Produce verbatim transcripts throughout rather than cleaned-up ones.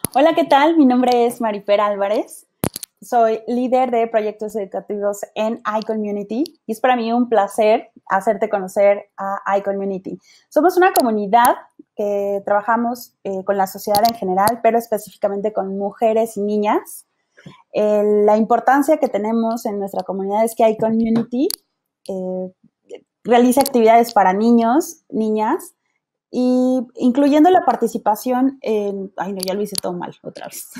Hola, ¿qué tal? Mi nombre es Marifer Álvarez. Soy líder de proyectos educativos en iCommunity y es para mí un placer hacerte conocer a iCommunity. Somos una comunidad que trabajamos eh, con la sociedad en general, pero específicamente con mujeres y niñas. Eh, la importancia que tenemos en nuestra comunidad es que iCommunity eh, realiza actividades para niños, niñas, y incluyendo la participación en... Ay, no, ya lo hice todo mal, otra vez.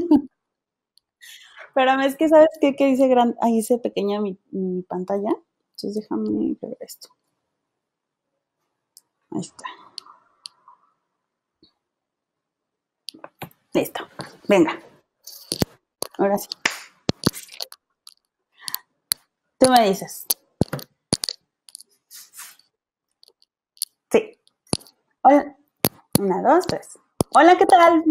Pero es que, ¿sabes qué? Que dice gran... Ahí hice pequeña mi, mi pantalla. Entonces déjame ver esto. Ahí está. Listo. Venga. Ahora sí. Tú me dices. Sí. Hola. Una, dos, tres. Hola, ¿qué tal?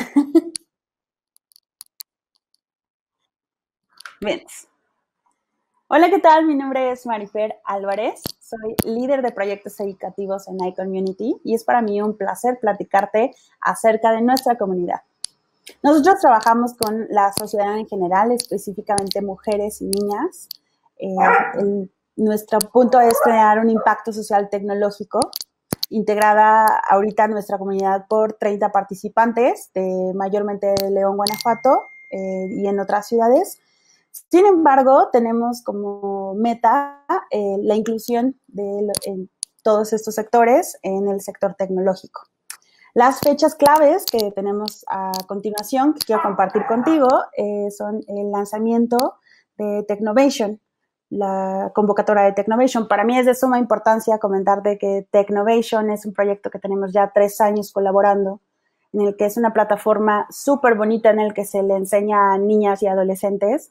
Bien. Hola, ¿qué tal? Mi nombre es Marifer Álvarez. Soy líder de proyectos educativos en iCommunity y es para mí un placer platicarte acerca de nuestra comunidad. Nosotros trabajamos con la sociedad en general, específicamente mujeres y niñas. Eh, el, nuestro punto es crear un impacto social tecnológico, integrada ahorita nuestra comunidad por treinta participantes, de, mayormente de León, Guanajuato, eh, y en otras ciudades. Sin embargo, tenemos como meta eh, la inclusión de en todos estos sectores en el sector tecnológico. Las fechas claves que tenemos a continuación, que quiero compartir contigo, eh, son el lanzamiento de Technovation, la convocatoria de Technovation. Para mí es de suma importancia comentarte que Technovation es un proyecto que tenemos ya tres años colaborando, en el que es una plataforma súper bonita en el que se le enseña a niñas y adolescentes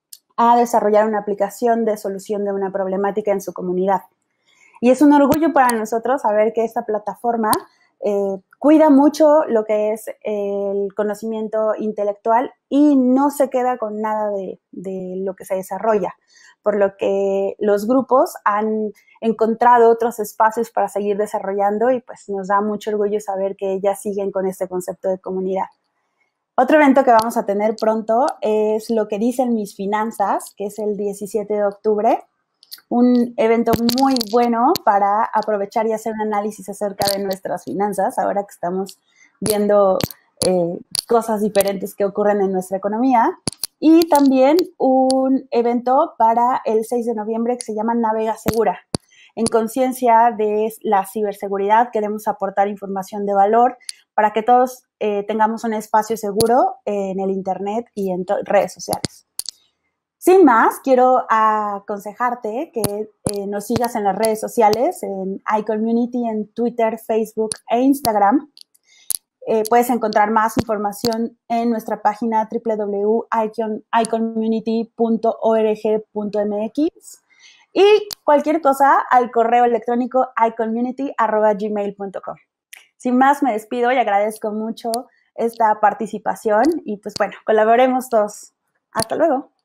a desarrollar una aplicación de solución de una problemática en su comunidad. Y es un orgullo para nosotros saber que esta plataforma eh, cuida mucho lo que es el conocimiento intelectual y no se queda con nada de, de lo que se desarrolla, por lo que los grupos han encontrado otros espacios para seguir desarrollando y pues nos da mucho orgullo saber que ellas siguen con este concepto de comunidad. Otro evento que vamos a tener pronto es Lo que dicen mis finanzas, que es el diecisiete de octubre. Un evento muy bueno para aprovechar y hacer un análisis acerca de nuestras finanzas, ahora que estamos viendo eh, cosas diferentes que ocurren en nuestra economía. Y también un evento para el seis de noviembre que se llama Navega Segura. En conciencia de la ciberseguridad, queremos aportar información de valor para que todos eh, tengamos un espacio seguro en el Internet y en redes sociales. Sin más, quiero aconsejarte que eh, nos sigas en las redes sociales, en iCommunity, en Twitter, Facebook e Instagram. Eh, puedes encontrar más información en nuestra página doble u doble u doble u punto icommunity punto org punto m x y cualquier cosa al correo electrónico icommunity arroba gmail punto com. Sin más, me despido y agradezco mucho esta participación y pues bueno, colaboremos todos. Hasta luego.